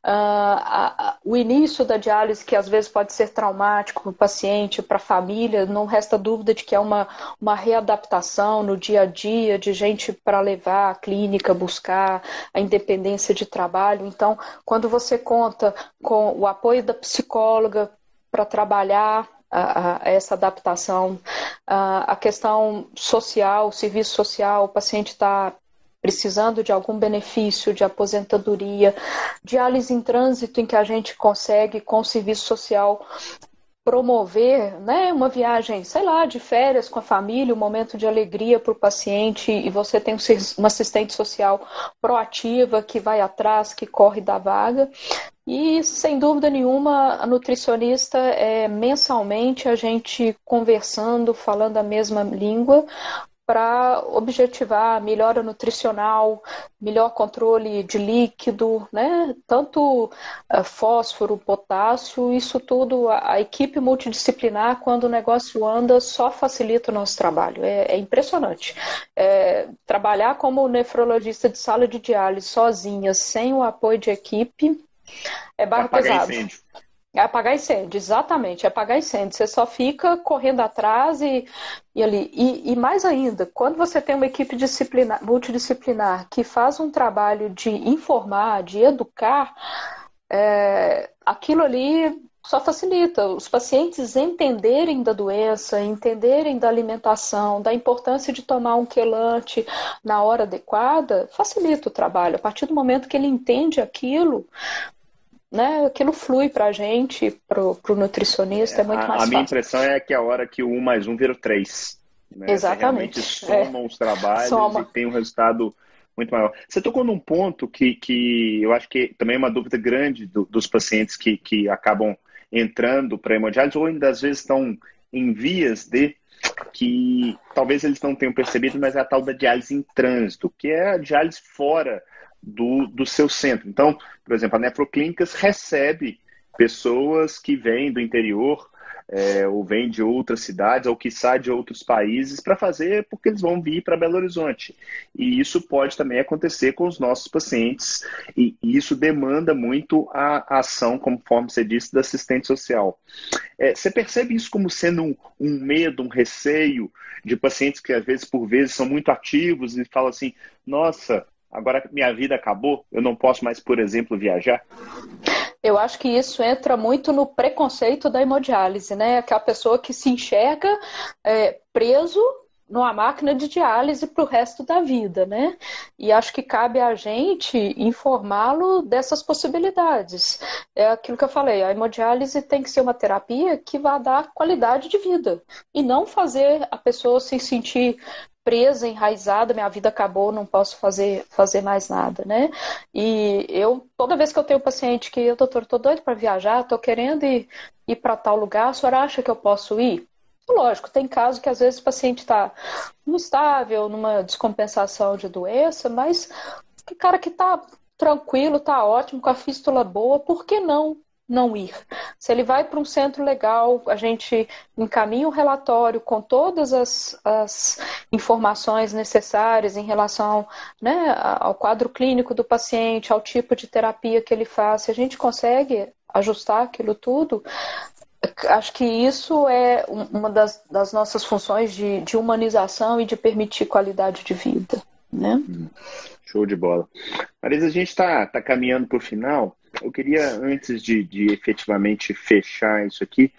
O início da diálise, que às vezes pode ser traumático para o paciente, para a família, não resta dúvida de que é uma readaptação no dia a dia, de gente para levar à clínica, buscar a independência de trabalho. Então, quando você conta com o apoio da psicóloga para trabalhar essa adaptação, a questão social, o serviço social, o paciente está precisando de algum benefício de aposentadoria, diálise em trânsito em que a gente consegue, com o serviço social, promover, né, uma viagem, sei lá, de férias com a família, um momento de alegria para o paciente, e você tem uma assistente social proativa que vai atrás, que corre da vaga. E, sem dúvida nenhuma, a nutricionista mensalmente a gente conversando, falando a mesma língua, para objetivar melhora nutricional, melhor controle de líquido, né? Tanto fósforo, potássio, isso tudo, a equipe multidisciplinar, quando o negócio anda, só facilita o nosso trabalho. É impressionante. Trabalhar como nefrologista de sala de diálise sozinha, sem o apoio de equipe, é barra pesada. Incêndio. É apagar incêndio, exatamente, é apagar incêndio. Você só fica correndo atrás e ali. E mais ainda, quando você tem uma equipe multidisciplinar que faz um trabalho de informar, de educar, aquilo ali só facilita. Os pacientes entenderem da doença, entenderem da alimentação, da importância de tomar um quelante na hora adequada, facilita o trabalho. A partir do momento que ele entende aquilo, né, aquilo flui para a gente, para o nutricionista, é muito mais fácil. A minha impressão é que a hora que o 1 mais 1 vira 3. Né? Exatamente. Você realmente soma os trabalhos e tem um resultado muito maior. Você tocou num ponto que eu acho que também é uma dúvida grande dos pacientes que acabam entrando para a hemodiálise, ou ainda às vezes estão em vias de, que talvez eles não tenham percebido, mas é a tal da diálise em trânsito, que é a diálise fora do seu centro. Então, por exemplo, a Nefroclínicas recebe pessoas que vêm do interior, ou vêm de outras cidades, ou quiçá de outros países, para fazer, porque eles vão vir para Belo Horizonte. E isso pode também acontecer com os nossos pacientes, e isso demanda muito a ação, conforme você disse, da assistente social. Você percebe isso como sendo um medo, um receio de pacientes que, às vezes, por vezes, são muito ativos e falam assim, nossa, agora minha vida acabou, eu não posso mais, por exemplo, viajar? Eu acho que isso entra muito no preconceito da hemodiálise, né? Aquela pessoa que se enxerga preso numa máquina de diálise para o resto da vida, né? E acho que cabe a gente informá-lo dessas possibilidades. É aquilo que eu falei, a hemodiálise tem que ser uma terapia que vá dar qualidade de vida e não fazer a pessoa se sentir presa, enraizada, minha vida acabou, não posso fazer mais nada, né? E toda vez que eu tenho um paciente que, doutor, tô doido para viajar, tô querendo ir para tal lugar, a senhora acha que eu posso ir? Lógico, tem caso que às vezes o paciente está instável, numa descompensação de doença, mas que cara que está tranquilo, está ótimo, com a fístula boa, por que não ir? Se ele vai para um centro legal, a gente encaminha um relatório com todas as informações necessárias em relação, né, ao quadro clínico do paciente, ao tipo de terapia que ele faz. Se a gente consegue ajustar aquilo tudo, acho que isso é uma das nossas funções de humanização e de permitir qualidade de vida, né? Show de bola. Marisa, a gente está caminhando para o final. Eu queria, antes de efetivamente fechar isso aqui,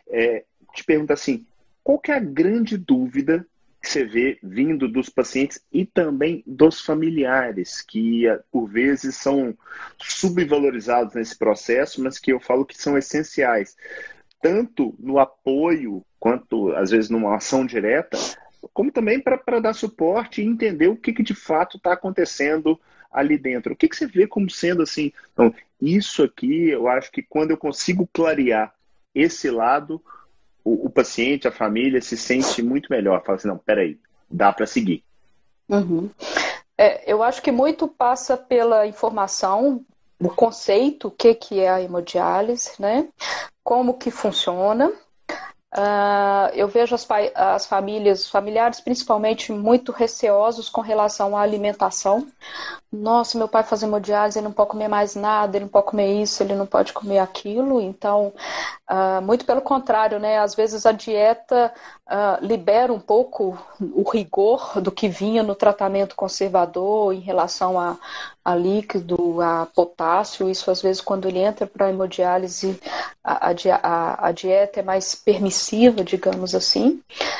te perguntar assim, qual que é a grande dúvida que você vê vindo dos pacientes e também dos familiares, que por vezes são subvalorizados nesse processo, mas que eu falo que são essenciais, tanto no apoio, quanto às vezes numa ação direta, como também para dar suporte e entender o que de fato está acontecendo ali dentro. O que você vê como sendo assim? Então, isso aqui, eu acho que quando eu consigo clarear esse lado, o paciente, a família se sente muito melhor. Fala assim, não, peraí, dá para seguir. Uhum. Eu acho que muito passa pela informação, o conceito, o que é a hemodiálise, né? Como que funciona. Eu vejo as famílias, os familiares principalmente, muito receosos com relação à alimentação. Nossa, meu pai faz hemodiálise, ele não pode comer mais nada, ele não pode comer isso, ele não pode comer aquilo. Então, muito pelo contrário, né? Às vezes a dieta libera um pouco o rigor do que vinha no tratamento conservador em relação a líquido, a potássio. Isso, às vezes, quando ele entra para a hemodiálise, a dieta é mais permissiva, digamos assim.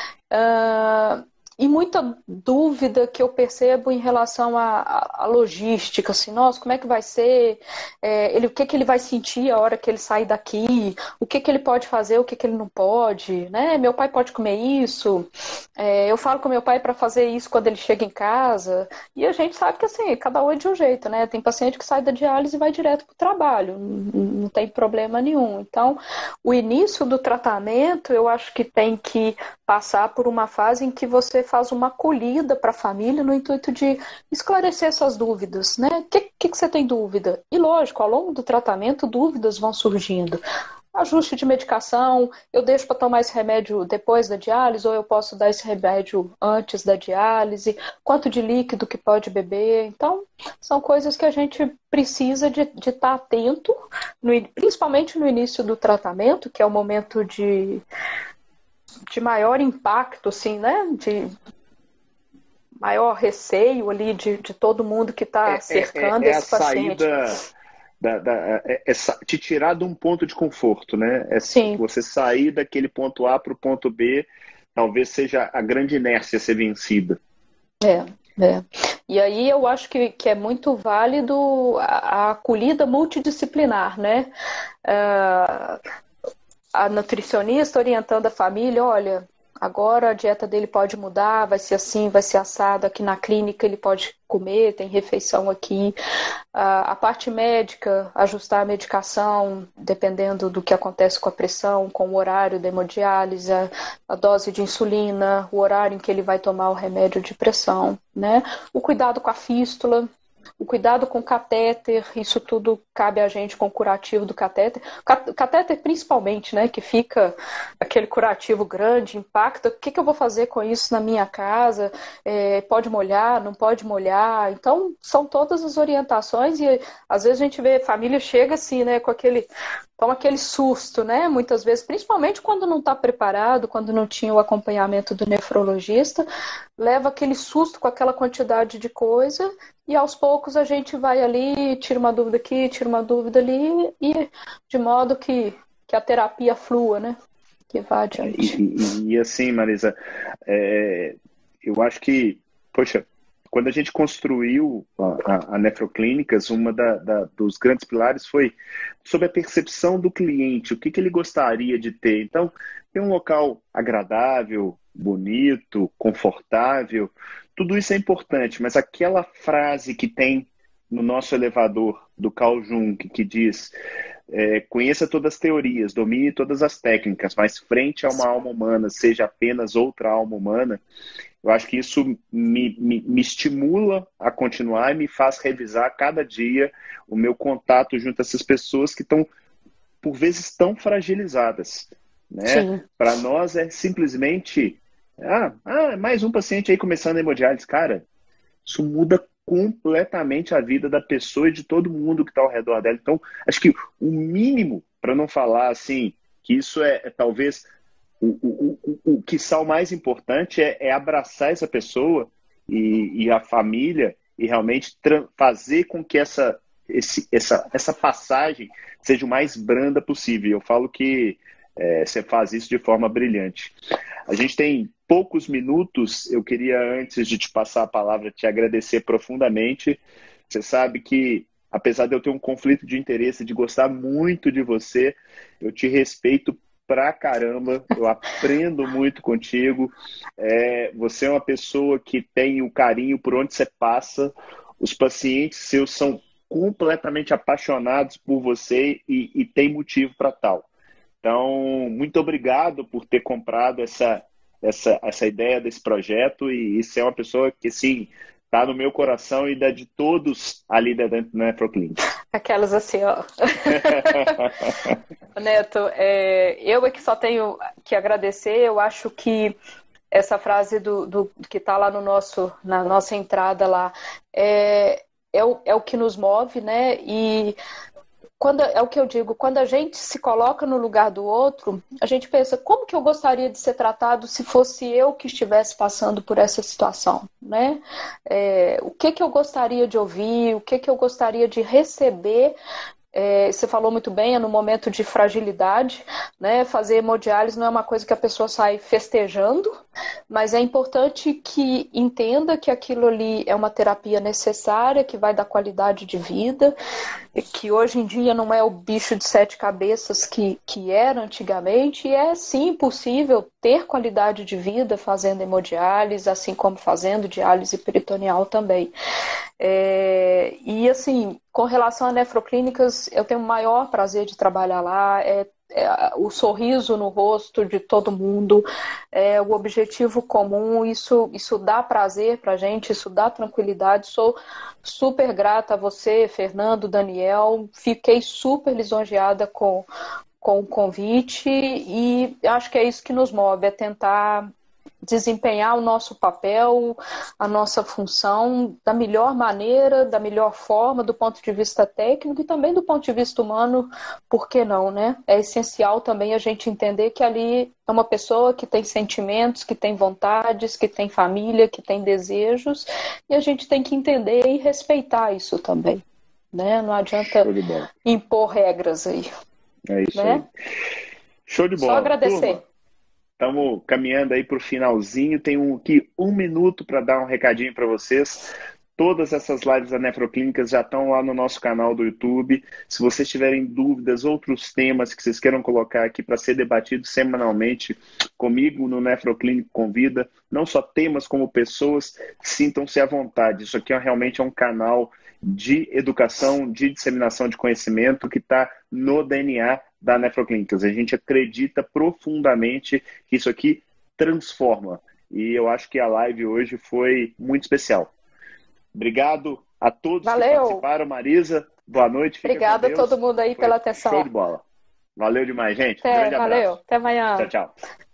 E muita dúvida que eu percebo em relação à logística, assim, nossa, como é que vai ser? O que ele vai sentir a hora que ele sair daqui? O que ele pode fazer, o que ele não pode? Né? Meu pai pode comer isso? Eu falo com meu pai para fazer isso quando ele chega em casa. E a gente sabe que, assim, cada um é de um jeito, né? Tem paciente que sai da diálise e vai direto para o trabalho, não tem problema nenhum. Então, o início do tratamento, eu acho que tem que passar por uma fase em que você faz uma acolhida para a família no intuito de esclarecer essas dúvidas, né? O que você tem dúvida? E lógico, ao longo do tratamento, dúvidas vão surgindo. Ajuste de medicação, eu deixo para tomar esse remédio depois da diálise ou eu posso dar esse remédio antes da diálise, quanto de líquido que pode beber. Então, são coisas que a gente precisa de estar atento, principalmente no início do tratamento, que é o momento de maior impacto, assim, né? De maior receio ali de todo mundo que está cercando esse paciente. Te tirar de um ponto de conforto, né? Sim. Você sair daquele ponto A para o ponto B, talvez seja a grande inércia ser vencida. E aí eu acho que é muito válido a acolhida multidisciplinar, né? A nutricionista orientando a família, olha, agora a dieta dele pode mudar, vai ser assim, vai ser assado, aqui na clínica ele pode comer, tem refeição aqui. A parte médica, ajustar a medicação, dependendo do que acontece com a pressão, com o horário da hemodiálise, a dose de insulina, o horário em que ele vai tomar o remédio de pressão, né? O cuidado com a fístula, o cuidado com o catéter, isso tudo cabe a gente com o curativo do catéter. O catéter principalmente, né, que fica aquele curativo grande, impacta. O que eu vou fazer com isso na minha casa? Pode molhar, não pode molhar? Então, são todas as orientações e às vezes a gente vê, a família chega assim, né, toma aquele susto, né? Muitas vezes, principalmente quando não está preparado, quando não tinha o acompanhamento do nefrologista, leva aquele susto com aquela quantidade de coisa e aos poucos a gente vai ali, tira uma dúvida aqui, tira uma dúvida ali e de modo que a terapia flua, né? Que vá adiante. E assim, Marisa, eu acho que, poxa, quando a gente construiu a Nefroclínicas, uma dos grandes pilares foi sobre a percepção do cliente, o que ele gostaria de ter. Então, ter um local agradável, bonito, confortável, tudo isso é importante, mas aquela frase que tem no nosso elevador do Carl Jung, que diz: conheça todas as teorias, domine todas as técnicas, mas frente a uma alma humana, seja apenas outra alma humana, eu acho que isso me estimula a continuar e me faz revisar cada dia o meu contato junto a essas pessoas que estão, por vezes, tão fragilizadas, né? Para nós é simplesmente mais um paciente aí começando a hemodiálise. Cara, isso muda completamente a vida da pessoa e de todo mundo que está ao redor dela. Então, acho que o mínimo, para não falar assim, que isso é talvez o que o mais importante é abraçar essa pessoa e a família e realmente fazer com que essa passagem seja o mais branda possível. Eu falo que você faz isso de forma brilhante. A gente tem poucos minutos, eu queria, antes de te passar a palavra, te agradecer profundamente. Você sabe que, apesar de eu ter um conflito de interesse, de gostar muito de você, eu te respeito pra caramba, eu aprendo muito contigo. Você é uma pessoa que tem o carinho por onde você passa, os pacientes seus são completamente apaixonados por você e tem motivo para tal. Então, muito obrigado por ter comprado essa ideia desse projeto e ser uma pessoa que, sim, Tá no meu coração e da de todos ali dentro do Nefroclinic. Aquelas assim, ó. Neto, eu é que só tenho que agradecer. Eu acho que essa frase do que está lá na nossa entrada lá é o que nos move, né? E é o que eu digo, quando a gente se coloca no lugar do outro, a gente pensa, como que eu gostaria de ser tratado se fosse eu que estivesse passando por essa situação, né? O que eu gostaria de ouvir, o que eu gostaria de receber. Você falou muito bem, é no momento de fragilidade, né? Fazer hemodiálise não é uma coisa que a pessoa sai festejando, mas é importante que entenda que aquilo ali é uma terapia necessária, que vai dar qualidade de vida, que hoje em dia não é o bicho de 7 cabeças que era antigamente, e é sim possível ter qualidade de vida fazendo hemodiálise, assim como fazendo diálise peritoneal também. E assim, com relação a nefroclínicas, eu tenho o maior prazer de trabalhar lá, o sorriso no rosto de todo mundo, o objetivo comum, isso dá prazer pra gente, isso dá tranquilidade. Sou super grata a você, Fernando, Daniel, fiquei super lisonjeada com o convite e acho que é isso que nos move, é tentar desempenhar o nosso papel, a nossa função da melhor maneira, da melhor forma, do ponto de vista técnico e também do ponto de vista humano, por que não, né? É essencial também a gente entender que ali é uma pessoa que tem sentimentos, que tem vontades, que tem família, que tem desejos, e a gente tem que entender e respeitar isso também, né? Não adianta impor regras aí. É isso, né? aí. Show de bola. Só agradecer. Turma, estamos caminhando aí para o finalzinho. Tem aqui 1 minuto para dar um recadinho para vocês. Todas essas lives da Nefroclínicas já estão lá no nosso canal do YouTube. Se vocês tiverem dúvidas, outros temas que vocês queiram colocar aqui para ser debatido semanalmente comigo no Nefroclínico Convida, não só temas como pessoas, sintam-se à vontade. Isso aqui realmente é um canal de educação, de disseminação de conhecimento que está no DNA da Nefroclínicas. A gente acredita profundamente que isso aqui transforma. E eu acho que a live hoje foi muito especial. Obrigado a todos que participaram. Marisa, boa noite. Obrigada a todo mundo aí pela atenção. Show de bola. Valeu demais, gente. Um grande abraço. Até amanhã. Tchau, tchau.